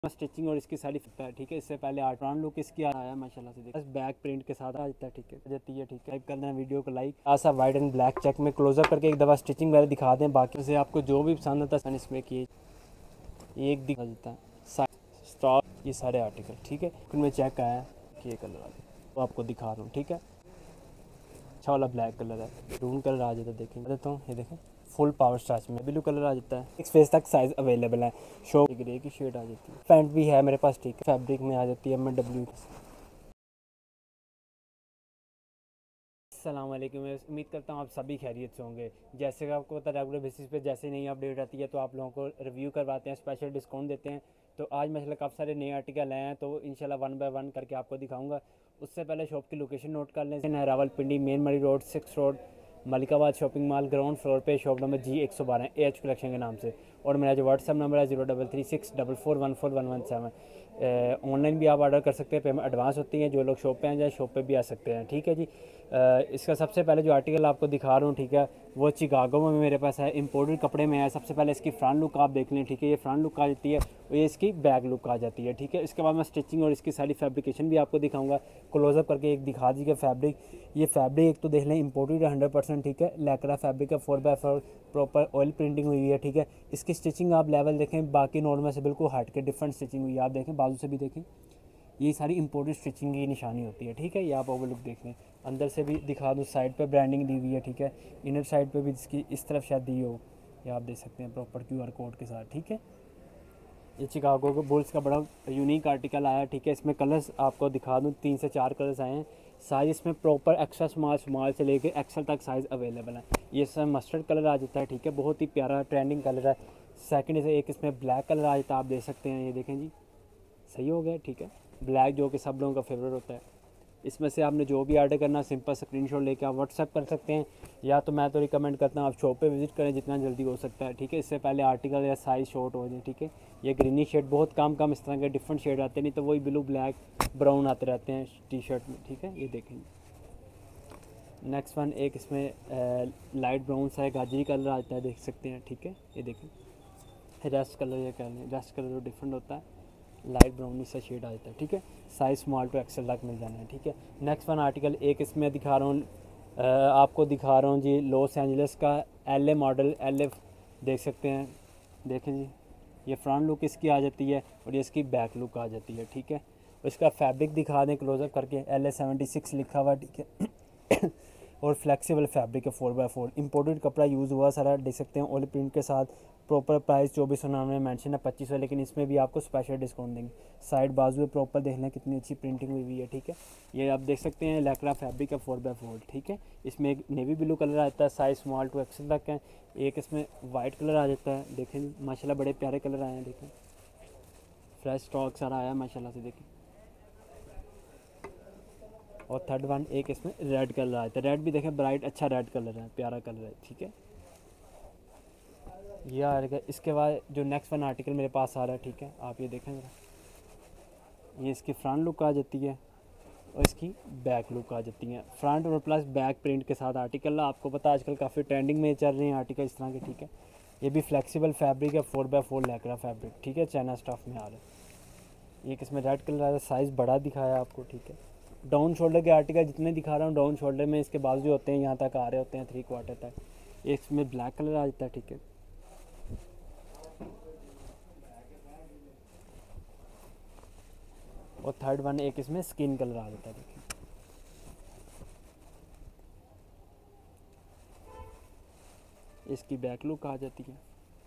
Stitching और इसकी सारी फिट है, ठीक है। इससे पहले आर्ट लुक इसकी आया माशाल्लाह से, बस बैक प्रिंट के साथ आ जाता है, ठीक है जाती है, ठीक है। लाइक करना है वीडियो को लाइक, ऐसा वाइट एंड ब्लैक चेक में क्लोजअप करके एक दफ़ा स्टिचिंग वगैरह दिखा दें। बाकी से आपको जो भी पसंद आता है इसमें किए एक दिखा देता है स्टॉक ये सारे आर्टिकल, ठीक है। उनमें चेक आया कि ये कलर आ जाए तो आपको दिखा रहा हूँ, ठीक है। अच्छा वाला ब्लैक कलर है, रून कलर आ जाता है, देखें देता हूँ, ये देखें फुल पावर स्टाच में ब्लू कलर आ जाता है। 6 फेस तक साइज अवेलेबल है। शो ग्रे की शेड आ जाती है, पैंट भी है मेरे पास, ठीक है। फैब्रिक में आ जाती है MW। अस्सलामुअलैकुम, मैं उम्मीद करता हूँ आप सभी खैरियत से होंगे। जैसे कि आपको पता है रेगुलर बेसिस पे जैसे नई अपडेट आती है तो आप लोगों को रिव्यू करवाते हैं, स्पेशल डिस्काउंट देते हैं। तो आज माशाल्लाह काफ़ी सारे नए आर्टिकल आए हैं तो इंशाल्लाह 1 बाय 1 करके आपको दिखाऊंगा। उससे पहले शॉप की लोकेशन नोट कर लें, Rawalpindi main Murree road 6 road Malikabad shopping mall ground floor पे, shop number G112 AH collection के नाम से। और मेरा जो व्हाट्सअप नंबर है 0336441417। ऑनलाइन भी आप ऑर्डर कर सकते हैं, पेमेंट एडवांस होती है। जो लोग शॉप पे आ जाए शॉप पे भी आ सकते हैं, ठीक है जी। इसका सबसे पहले जो आर्टिकल आपको दिखा रहा हूँ, ठीक है, वो चिकागो में मेरे पास है, इम्पोर्टेड कपड़े में है। सबसे पहले इसकी फ्रंट लुक आप देख लें, ठीक है, ये फ्रंट लुक आ जाती है और ये इसकी बैक लुक आ जाती है, ठीक है। इसके बाद मैं स्टिचिंग और इसकी सारी फैब्रिकेशन भी आपको दिखाऊंगा। क्लोजअप करके एक दिखा दीजिए फैब्रिक। ये फैब्रिक एक तो देख लें इम्पोर्टेड 100%, ठीक है। लैक्रा फैब्रिक है, 4x4 प्रॉपर ऑयल प्रिंटिंग हुई है, ठीक है। इसकी स्टिचिंग आप लेवल देखें, बाकी नॉर्मल से बिल्कुल हट के डिफरेंट स्टिचिंग हुई है। आप देखें बाजू से भी देखें, ये सारी इम्पोर्टेड स्टिचिंग की निशानी होती है, ठीक है। ये आप ओवर लुक देख लें। अंदर से भी दिखा दूँ, साइड पे ब्रांडिंग दी हुई है, ठीक है। इनर साइड पे भी इसकी इस तरफ शायद दी हो, ये आप देख सकते हैं प्रॉपर QR कोड के साथ, ठीक है। ये चिकागो के बुल्स का बड़ा यूनिक आर्टिकल आया, ठीक है। इसमें कलर्स आपको दिखा दूँ, 3 से 4 कलर्स आए हैं। साइज इसमें प्रॉपर एक्स्ट्रा स्मॉल स्मॉल से लेके एक्सेल तक साइज़ अवेलेबल है। ये सब मस्टर्ड कलर आ जाता है, ठीक है, बहुत ही प्यारा ट्रेंडिंग कलर है। सेकंड से एक इसमें ब्लैक कलर आ जाता है, आप देख सकते हैं, ये देखें जी, सही हो गया, ठीक है। ब्लैक जो कि सब लोगों का फेवरेट होता है। इसमें से आपने जो भी ऑर्डर करना सिंपल स्क्रीनशॉट लेके आप व्हाट्सएप कर सकते हैं, या तो मैं तो रिकमेंड करता हूँ आप शॉप पे विजिट करें जितना जल्दी हो सकता है, ठीक है। इससे पहले आर्टिकल या साइज़ शॉर्ट हो जाए, ठीक है। ये ग्रीनी शेड बहुत कम इस तरह के डिफरेंट शेड आते हैं, नहीं तो वही ब्लू ब्लैक ब्राउन आते रहते हैं टी शर्ट में, ठीक है। ये देखेंगे नेक्स्ट वन, एक इसमें लाइट ब्राउन सा है, गाजरी कलर आता है, देख सकते हैं, ठीक है। ये देखें रेस्ट कलर, ये कह लें रेस्ट कलर जो डिफरेंट होता है, लाइट ब्राउनी सा शेड आ जाता है, ठीक है। साइज स्मॉल टू एक्सेल तक मिल जाना है, ठीक है। नेक्स्ट वन आर्टिकल एक इसमें दिखा रहा हूँ, आपको दिखा रहा हूँ जी, Los Angeles LA model LF देख सकते हैं, देखें जी। ये फ्रंट लुक इसकी आ जाती है और ये इसकी बैक लुक आ जाती है, ठीक है। और इसका फैब्रिक दिखा दें क्लोजअप करके, LA76 लिखा हुआ, ठीक है। और फ्लेक्सिबल फैब्रिक है, 4x4 इंपोर्टेड कपड़ा यूज़ हुआ सारा, देख सकते हैं ऑयल प्रिंट के साथ। प्रॉपर प्राइस 2499 में मेंशन है, 2500, लेकिन इसमें भी आपको स्पेशल डिस्काउंट देंगे। साइड बाजू में प्रॉपर देख लें कितनी अच्छी प्रिंटिंग हुई है, ठीक है। ये आप देख सकते हैं लैक्रा फैब्रिक है, 4x4, ठीक है। इसमें एक नेवी ब्लू कलर आता है, साइज स्मॉल टू एक्सेल तक है। एक इसमें वाइट कलर आ जाता है, देखें माशाल्लाह बड़े प्यारे कलर आए हैं, देखें फ्रेश स्टॉक सारा आया माशाल्लाह से, देखें। और थर्ड वन एक इसमें रेड कलर आता है, रेड भी देखें ब्राइट अच्छा रेड कलर है, प्यारा कलर है, ठीक है। ये आ रहा है। इसके बाद जो नेक्स्ट वन आर्टिकल मेरे पास आ रहा है, ठीक है, आप ये देखें ज़रा, ये इसकी फ्रंट लुक आ जाती है और इसकी बैक लुक आ जाती है। फ्रंट और प्लस बैक प्रिंट के साथ आर्टिकल, आपको पता है आजकल काफ़ी ट्रेंडिंग में चल रहे हैं आर्टिकल इस तरह के, ठीक है। ये भी फ्लेक्सिबल फैब्रिक है, 4x4 लैक्रा फैब्रिक, ठीक है, चाइना स्टफ में आ रहा है। एक इसमें रेड कलर आ रहा है, साइज़ बड़ा दिखाया आपको, ठीक है। डाउन शोल्डर के आर्टिकल जितने दिखा रहा हूँ, डाउन शोल्डर में इसके बाजू जो होते हैं यहाँ तक आ रहे होते हैं, 3/4 तक। एक इसमें ब्लैक कलर आ जाता है, ठीक है। और थर्ड वन एक इसमें स्किन कलर आ जाता है, देखिए इसकी बैक लुक आ जाती है।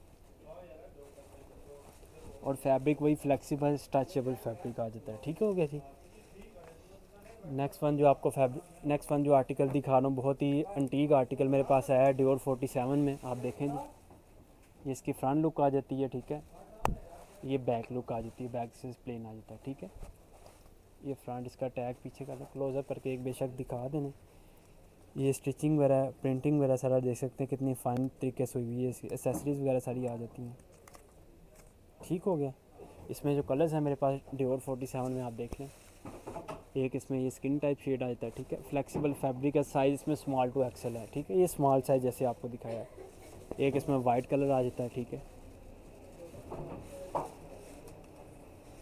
और फैब्रिक वही फ्लेक्सिबल स्ट्रेचेबल फैब्रिक आ जाता है, ठीक हो गया जी। नेक्स्ट वन जो आपको नेक्स्ट वन जो आर्टिकल दिखा रहा हूँ, बहुत ही एंटीक आर्टिकल मेरे पास आया है, Dior 47 में, आप देखें जी। ये इसकी फ्रंट लुक आ जाती है, ठीक है। ये बैक लुक आ जाती है, बैक से प्लेन आ जाता है, ठीक है। ये फ्रंट इसका टैग पीछे का क्लोजअप करके एक बेशक दिखा देना। ये स्टिचिंग वगैरह प्रिंटिंग वगैरह सारा देख सकते हैं कितनी फाइन तरीके से हुई है, इसकी एसेसरीज वगैरह सारी आ जाती हैं, ठीक हो गया। इसमें जो कलर्स हैं मेरे पास Dior 47 में, आप देख लें। एक इसमें ये स्किन टाइप शेड आ जाता है, ठीक है। फ्लेक्सिबल फैब्रिक है, साइज़ इसमें स्मॉल टू एक्सेल है, ठीक है। ये स्मॉल साइज जैसे आपको दिखाया है। एक इसमें वाइट कलर आ जाता है, ठीक है।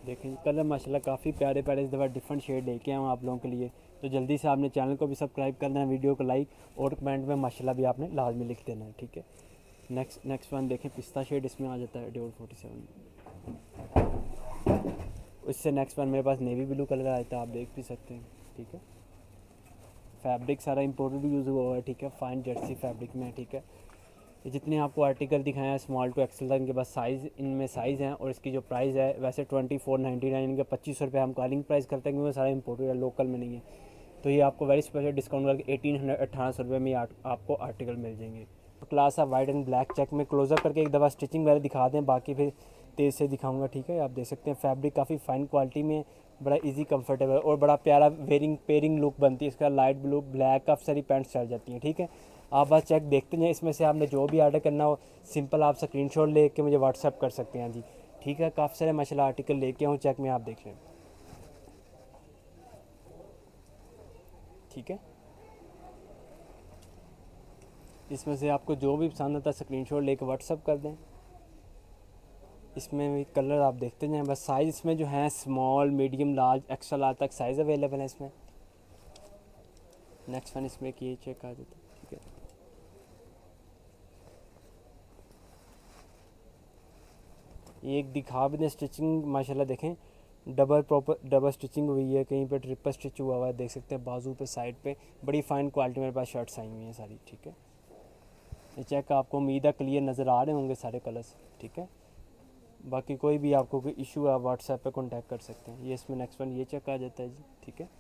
देखें कलर माशाल्लाह काफ़ी प्यारे प्यारे इस दफ़ा डिफरेंट शेड लेके आए हूँ आप लोगों के लिए। तो जल्दी से आपने चैनल को भी सब्सक्राइब करना है, वीडियो को लाइक और कमेंट में माशाल्लाह भी आपने लाजमी लिख देना है, ठीक है। नेक्स्ट वन देखें, पिस्ता शेड इसमें आ जाता है Dior 47। इससे नेक्स्ट वन मेरे पास नेवी ब्लू कलर आया था, आप देख भी सकते हैं, ठीक है। फैब्रिक सारा इम्पोर्टेड यूज़ हुआ हुआ है, ठीक है। फाइन जर्सी फैब्रिक में है, ठीक है। ये जितने आपको आर्टिकल दिखाए हैं स्मॉल टू एक्सेल तक, इनके पास साइज़ इनमें साइज़ हैं। और इसकी जो प्राइस है वैसे 2499, इनके 2500 हम कॉलिंग प्राइस करते हैं, क्योंकि सारा इम्पोर्टेड है, लोकल में नहीं है। तो ये आपको वेरी स्पेशल डिस्काउंट करके 1800 1800 में आपको आर्टिकल मिल जाएंगे। क्लास है वाइट एंड ब्लैक चेक में। क्लोजअप करके एक दफ़ा स्टिचिंग वगैरह दिखा दें, बाकी फिर तेज़ से दिखाऊंगा, ठीक है। आप देख सकते हैं फैब्रिक काफ़ी फाइन क्वालिटी में, बड़ा इजी कंफर्टेबल और बड़ा प्यारा पेयरिंग लुक बनती है इसका। लाइट ब्लू ब्लैक काफ़ी सारी पैंट्स चल जाती हैं, ठीक है। आप बस चेक देखते हैं, इसमें से आपने जो भी ऑर्डर करना हो सिंपल आप स्क्रीनशॉट लेके मुझे व्हाट्सअप कर सकते हैं जी, ठीक है। काफ़ी सारे माशाल्लाह आर्टिकल लेके आऊँ चेक में, आप देख लें, ठीक है। इसमें से आपको जो भी पसंद आता है स्क्रीनशॉट लेके व्हाट्सअप कर दें। इसमें भी कलर आप देखते जाएं, बस साइज़ इसमें जो है small medium large extra large तक साइज़ अवेलेबल है इसमें। नेक्स्ट वन इसमें की चेक आ जाता है, ठीक है। ये एक दिखा भी दें स्टिचिंग माशाल्लाह देखें, डबल स्टिचिंग हुई है, कहीं पे ट्रिपल स्टिच हुआ है, देख सकते हैं बाजू पे साइड पे। बड़ी फ़ाइन क्वालिटी मेरे पास शर्ट्स आई हुई हैं सारी, ठीक है। ये चेक आपको उम्मीद है क्लियर नज़र आ रहे होंगे सारे कलर्स, ठीक है। बाकी कोई भी आपको कोई इशू है व्हाट्सएप पे कांटेक्ट कर सकते हैं। ये इसमें नेक्स्ट वन ये चेक आ जाता है जी, ठीक है।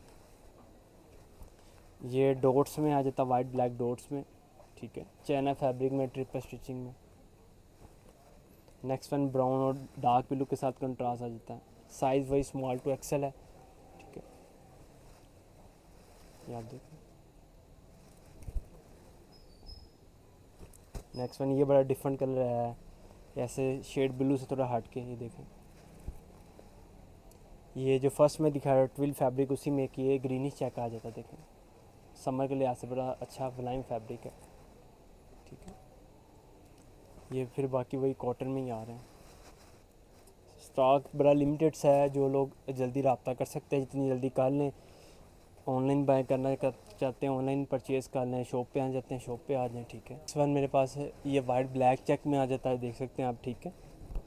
ये डॉट्स में आ जाता है, वाइट ब्लैक डॉट्स में, ठीक है। चैना फैब्रिक में ट्रिपल स्टिचिंग में। नेक्स्ट वन ब्राउन और डार्क ब्लू के साथ कंट्रास्ट आ जाता है। साइज़ वही स्मॉल टू एक्सेल है, ठीक है। ये आप देखें। नेक्स्ट वन ये बड़ा डिफरेंट कलर है, ऐसे शेड ब्लू से थोड़ा हट के, ये देखें। ये जो फर्स्ट में दिखा रहा है ट्विल फैब्रिक, उसी में कि ये ग्रीनिश चेक आ जाता है, देखें। समर के लिहाज से बड़ा अच्छा फ्लाइंग फैब्रिक है, ठीक है। ये फिर बाकी वही कॉटन में ही आ रहे हैं। स्टॉक बड़ा लिमिटेड सा है, जो लोग जल्दी रब्ता कर सकते हैं जितनी जल्दी कर लें। ऑनलाइन बाय करना चाहते हैं ऑनलाइन परचेज़ कर लें, शॉप पे आ जाते हैं शॉप पे आ जाएं, ठीक है। इस वन मेरे पास है, ये वाइट ब्लैक चेक में आ जाता है, देख सकते हैं आप, ठीक है।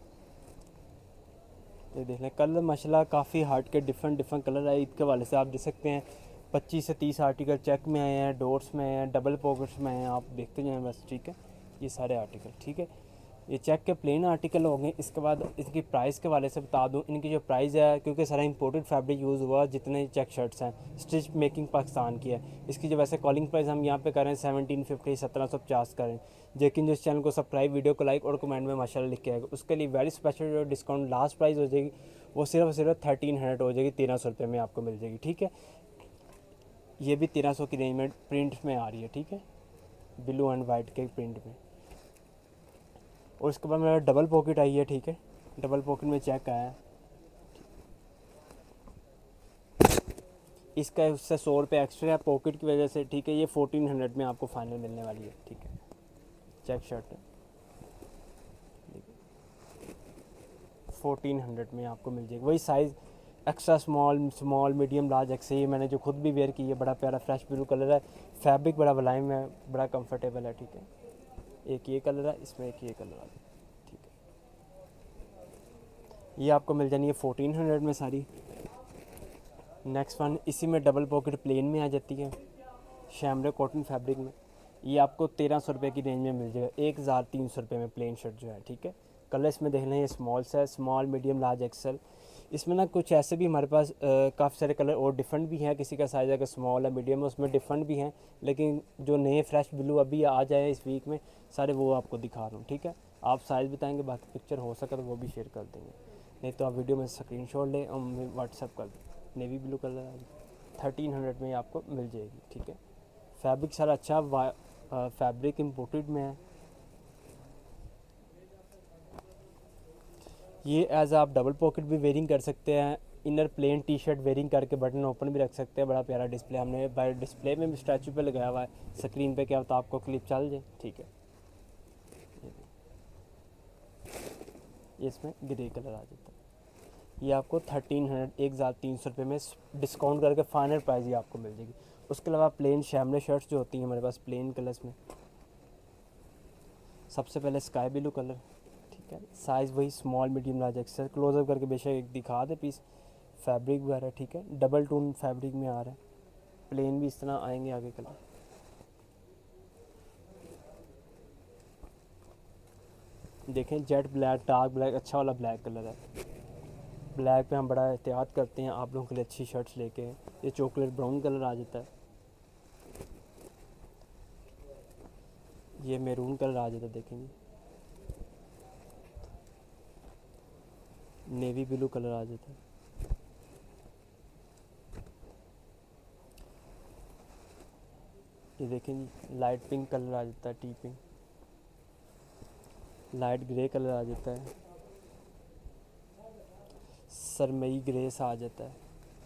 ये देख लें कलर माशाल्लाह काफ़ी हार्ड के डिफरेंट कलर है। ईद के वाले से आप देख सकते हैं 25 से 30 आर्टिकल चेक में आए हैं, डॉट्स में आए हैं, डबल पॉकेट्स में आए हैं, आप देखते जाएँ बस, ठीक है। ये सारे आर्टिकल, ठीक है। ये चेक के प्लेन आर्टिकल हो गए। इसके बाद इसकी प्राइस के वाले से बता दूं, इनकी जो प्राइस है, क्योंकि सारा इंपोर्टेड फैब्रिक यूज़ हुआ, जितने चेक शर्ट्स हैं स्टिच मेकिंग पाकिस्तान की है। इसकी जो वैसे कॉलिंग प्राइस हम यहाँ पे करें 1750 1750 करें, लेकिन जो इस चैनल को सब्सक्राइब, वीडियो को लाइक और कमेंट में माशाल्लाह लिख के आएगा, उसके लिए वेरी स्पेशल जो डिस्काउंट लास्ट प्राइस हो जाएगी वो सिर्फ 1300 हो जाएगी, 1300 में आपको मिल जाएगी, ठीक है। ये भी 1300 की रेंज में प्रिंट में आ रही है, ठीक है, ब्लू एंड वाइट के प्रिंट में। और इसके बाद मेरा डबल पॉकेट आई है, ठीक है। डबल पॉकेट में चेक आया है, इसका उससे 100 रुपये एक्स्ट्रा है पॉकेट की वजह से, ठीक है। ये 1400 में आपको फाइनल मिलने वाली है, ठीक है। चेक शर्ट 1400 में आपको मिल जाएगी, वही size extra small medium large X. ये मैंने जो खुद भी वेयर की है, बड़ा प्यारा फ्रेश ब्लू कलर है, फैब्रिक बड़ा मुलायम है, बड़ा कंफर्टेबल है, ठीक है। एक ये कलर है, इसमें एक ये कलर है, ठीक है। ये आपको मिल जानी है 1400 में सारी। नेक्स्ट वन इसी में डबल पॉकेट प्लेन में आ जाती है, शैमरे कॉटन फैब्रिक में। ये आपको 1300 रुपये की रेंज में मिल जाएगा, 1300 रुपये में प्लेन शर्ट जो है, ठीक है। कलर इसमें देख लें, ये स्मॉल सा है, स्मॉल मीडियम लार्ज एक्सेल। इसमें ना कुछ ऐसे भी हमारे पास काफ़ी सारे कलर और डिफरेंट भी हैं, किसी का साइज़ अगर स्मॉल है मीडियम है, उसमें डिफरेंट भी हैं। लेकिन जो नए फ्रेश ब्लू अभी आ जाए इस वीक में सारे, वो आपको दिखा रहा हूँ, ठीक है। आप साइज़ बताएंगे, बाकी पिक्चर हो सके तो वो भी शेयर कर देंगे, नहीं तो आप वीडियो में स्क्रीनशॉट लें और व्हाट्सअप कर दें। नेवी ब्लू कलर है, 1300 में आपको मिल जाएगी, ठीक है। फैब्रिक सारा अच्छा फैब्रिक इम्पोर्टेड में है। ये एज आप डबल पॉकेट भी वेयरिंग कर सकते हैं, inner plain T shirt wearing करके बटन ओपन भी रख सकते हैं। बड़ा प्यारा डिस्प्ले हमने बाय डिस्प्ले में भी स्टैचू पे लगाया हुआ है, स्क्रीन पे क्या होता है आपको क्लिप चल जाए, ठीक है। इसमें ग्रे कलर आ जाता है। ये आपको 1300 1300 रुपये में डिस्काउंट करके फाइनल प्राइस ही आपको मिल जाएगी। उसके अलावा प्लेन शैमले शर्ट्स जो होती हैं हमारे पास प्लेन कलर्स में, सबसे पहले स्काई ब्लू कलर, ठीक है, साइज़ वही small medium large XL, closeup करके बेशक एक दिखा दे पीस, फैब्रिक वगैरह, ठीक है, डबल टोन फैब्रिक में आ रहा है, प्लेन भी इस तरह आएंगे आगे कलर। देखें जेट ब्लैक, डार्क ब्लैक, अच्छा वाला ब्लैक कलर है। ब्लैक पे हम बड़ा एहतियात करते हैं आप लोगों के लिए अच्छी शर्ट्स लेके। ये चॉकलेट ब्राउन कलर आ जाता है, ये मैरून कलर आ जाता है, देखेंगे नेवी ब्लू कलर आ जाता है, ये देखें जी लाइट पिंक कलर आ जाता है, tea pink, light grey colour आ जाता है, सरमई ग्रे सा आ जाता है,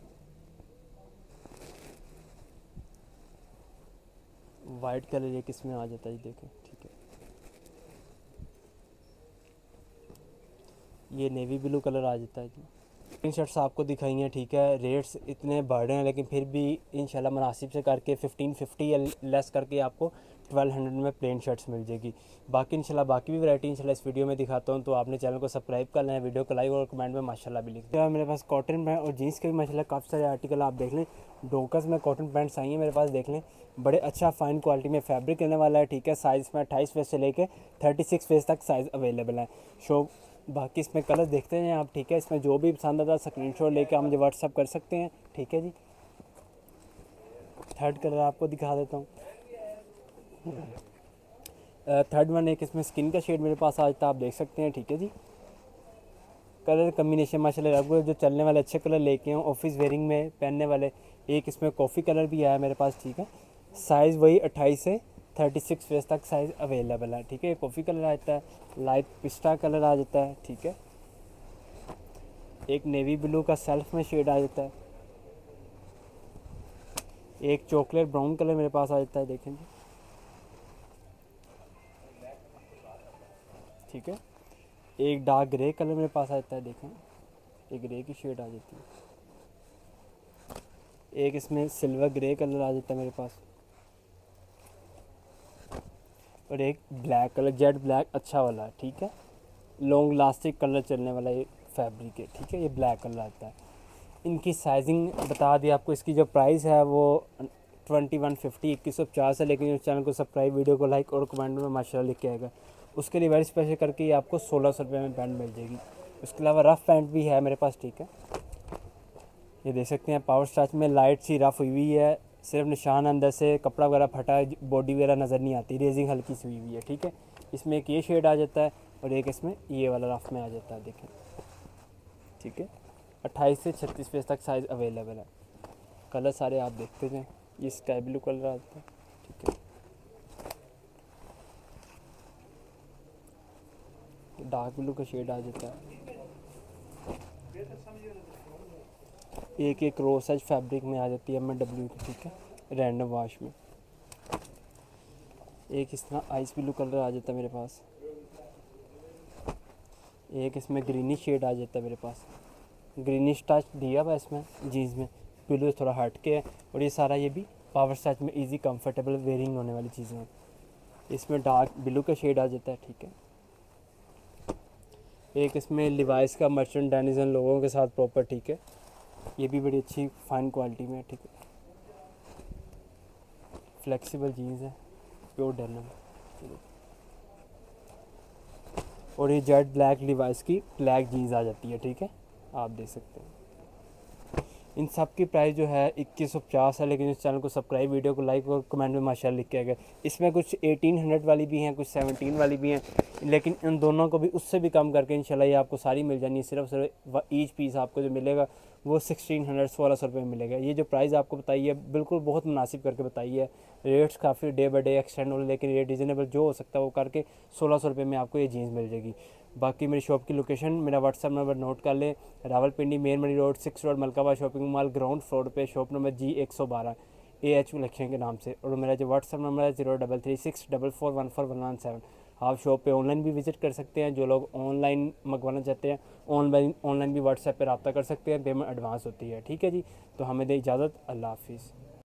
वाइट कलर एक इसमें आ जाता है, देखें, ठीक है, ये नेवी ब्लू कलर आ जाता है जी। इन शर्ट्स आपको दिखाई हैं, ठीक है, रेट्स इतने बढ़ रहे हैं लेकिन फिर भी इंशाल्लाह मुनासिब से करके 1550 या लेस करके आपको 1200 में प्लेन शर्ट्स मिल जाएगी। बाकी इंशाल्लाह बाकी भी वैरायटी इंशाल्लाह इस वीडियो में दिखाता हूँ, तो आपने चैनल को सब्सक्राइब कर लें, वीडियो को लाइक और कमेंट में माशाल्लाह भी लिख दें। मेरे पास कॉटन पैंट और जीन्स के भी माशाल्लाह काफ़ी सारे आर्टिकल आप देख लें। डोकस में कॉटन पैंट्स आई हैं मेरे पास, देख लें, बड़े अच्छा फाइन क्वालिटी में फैब्रिक रहने वाला है, ठीक है, साइज़ में 28 फेस से लेके 36 फेस तक साइज़ अवेलेबल है। बाकी इसमें कलर देखते हैं आप, ठीक है, इसमें जो भी पसंद आता है स्क्रीनशॉट लेके आप मुझे व्हाट्सअप कर सकते हैं, ठीक है जी। थर्ड कलर आपको दिखा देता हूँ। थर्ड वन एक इसमें स्किन का शेड मेरे पास आज था, आप देख सकते हैं, ठीक है जी। कलर कम्बिनेशन माशाल्लाह आपको जो चलने वाले अच्छे कलर लेके हैं, ऑफिस वेयरिंग में पहनने वाले। एक इसमें कॉफ़ी कलर भी आया मेरे पास, ठीक है, साइज़ वही 28 से 36 फेस तक साइज़ अवेलेबल है, ठीक है। कॉफ़ी कलर आता है, लाइट पिस्ता कलर आ जाता है, ठीक है, एक नेवी ब्लू का सेल्फ में शेड आ जाता है, एक चॉकलेट ब्राउन कलर मेरे पास आ जाता है, देखें जी, ठीक है, एक डार्क ग्रे कलर मेरे पास आ जाता है, देखें, एक ग्रे की शेड आ जाती है, एक इसमें सिल्वर ग्रे कलर आ जाता है मेरे पास, और एक ब्लैक कलर, जेट ब्लैक अच्छा वाला, ठीक है, लॉन्ग लास्टिक कलर चलने वाला ये फैब्रिक है, ठीक है, ये ब्लैक कलर आता है। इनकी साइजिंग बता दी आपको, इसकी जो प्राइस है वो 2150 2150 है, लेकिन इस चैनल को सब्सक्राइब, वीडियो को लाइक और कमेंट में माशाल्लाह लिख के आएगा। उसके लिए वेरी स्पेशल करके ये आपको 1600 रुपये में पैंट मिल जाएगी। उसके अलावा रफ़ पैंट भी है मेरे पास, ठीक है, ये देख सकते हैं, पावर स्टाच में लाइट सी रफ़ हुई हुई है, सिर्फ निशान अंदर से कपड़ा वगैरह फटा है, बॉडी वगैरह नज़र नहीं आती, रेजिंग हल्की सी हुई हुई है, ठीक है। इसमें एक ये शेड आ जाता है और एक इसमें ये वाला रफ़ में आ जाता है, देखें, ठीक है, 28 से 36 फेस तक साइज़ अवेलेबल है। कलर सारे आप देखते जाएँ, ये स्काई ब्लू कलर आता है, ठीक है, डार्क ब्लू का शेड आ जाता है, एक रोसेज फैब्रिक में आ जाती है MW की, ठीक है, रैंडम वाश में। एक इस तरह आइस ब्लू कलर आ जाता है मेरे पास, एक इसमें ग्रीनिश शेड आ जाता है मेरे पास, ग्रीनिश टच दिया हुआ इसमें जीन्स में, ब्लू थोड़ा हट के है, और ये सारा ये भी पावर स्टाच में इजी कंफर्टेबल वेयरिंग होने वाली चीज़ें हैं। इसमें डार्क ब्लू का शेड आ जाता है, ठीक है, एक इसमें लिवाइस का मर्चेंट डेनिजन लोगों के साथ प्रॉपर, ठीक है, ये भी बड़ी अच्छी फाइन क्वालिटी में, ठीक है, फ्लेक्सिबल जीन्स है, प्योर डेनिम, और ये जेट ब्लैक लिवाइस की ब्लैक जीन्स आ जाती है, ठीक है, आप देख सकते हैं। इन सब की प्राइस जो है 2150 है, लेकिन इस चैनल को सब्सक्राइब, वीडियो को लाइक और कमेंट में माशाल्लाह लिख के आएगा। इसमें कुछ 1800 वाली भी हैं, कुछ 17 वाली भी हैं, लेकिन इन दोनों को भी उससे भी कम करके इंशाल्लाह ये आपको सारी मिल जानी है। सिर्फ ईच पीस आपको जो मिलेगा वो 1600 1600 रुपये में मिलेगा। ये जो प्राइस आपको बताई है बिल्कुल बहुत मुनासिब करके बताई है। रेट्स काफ़ी डे बाई डे एक्सटेंड हो, लेकिन रेट रिजनेबल जो हो सकता है वो करके 1600 रुपये में आपको ये जीन्स मिल जाएगी। बाकी मेरी शॉप की लोकेशन, मेरा व्हाट्सअप नंबर नोट कर लें, Rawalpindi main Mandi road 6 road मलकाबा शॉपिंग मॉल ग्राउंड फ्लोर पे, shop number G112 AH collection के नाम से, और मेरा जो व्हाट्सअप नंबर है 0336441417। आप शॉप पे ऑनलाइन भी विज़िट कर सकते हैं। जो लोग ऑनलाइन मंगवाना चाहते हैं ऑनलाइन भी व्हाट्सएप पे रब्ता कर सकते हैं, पेमेंट एडवांस होती है। ठीक है जी, तो हमें दे इजाज़त, अल्लाह हाफिज़।